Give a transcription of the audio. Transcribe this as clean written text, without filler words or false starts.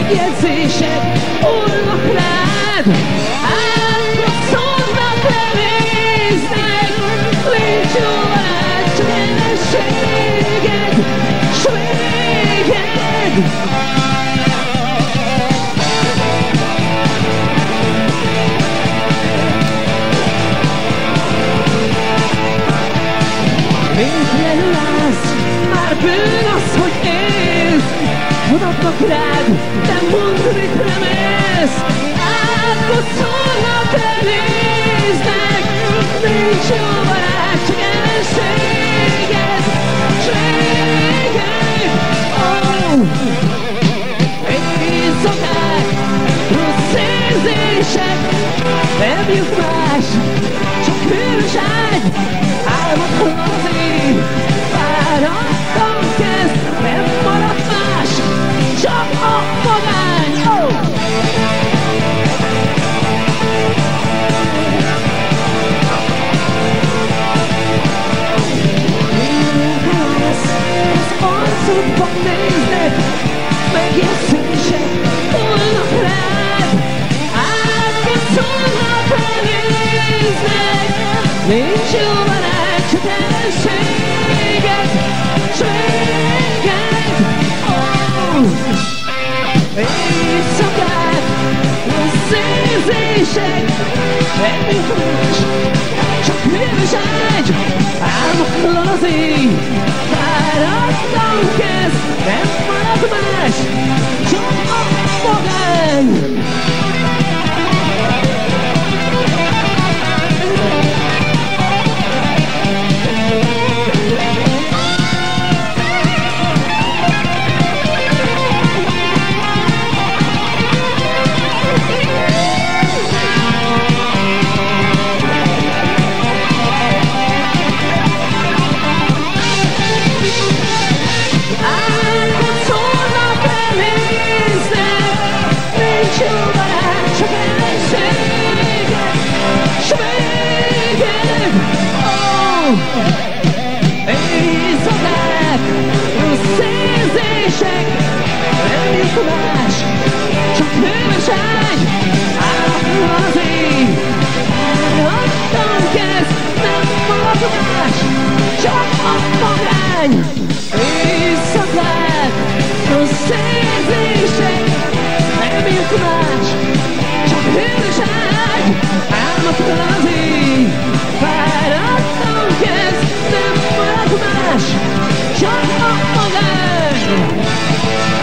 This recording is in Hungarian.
megjegyzések hullnak rád, átkoszolnak, lenéznek, légy jó barát, csak ellenséged, s véged. Végtelenül állsz, már bűn az, hogy élsz, mutatnak rád, de mondd, mit remélsz, átkoszolnak, elnéznek, nincs jó barát, csak ellenséged, s véged. Éjszakák, rossz érzések, nem jut más, csak hűs ágy, álmodban az ég, fáradtan kezd, nem marad más, csak a magány. Mindenhez az arcodban néznek, megjegyzések hullnak rád, átkoszolnak, elnéznek, nincs jó barát, csak ellenséged, s véged. Éjszakák, rossz érzések, nem jut más, csak hűvös ágy, álmokról az ég, fáradtan kezd, nem marad más, csak a magány. Éjszakák, rossz érzések, nem jut más, csak hűvös ágy, álmokról az ég, fáradtan kezd, nem marad más, csak a magány. Éjszakák, rossz érzések, nem jut más, csak hűvös ágy, álmokról az ég, fáradtan kezd, nem marad más, csak a magány.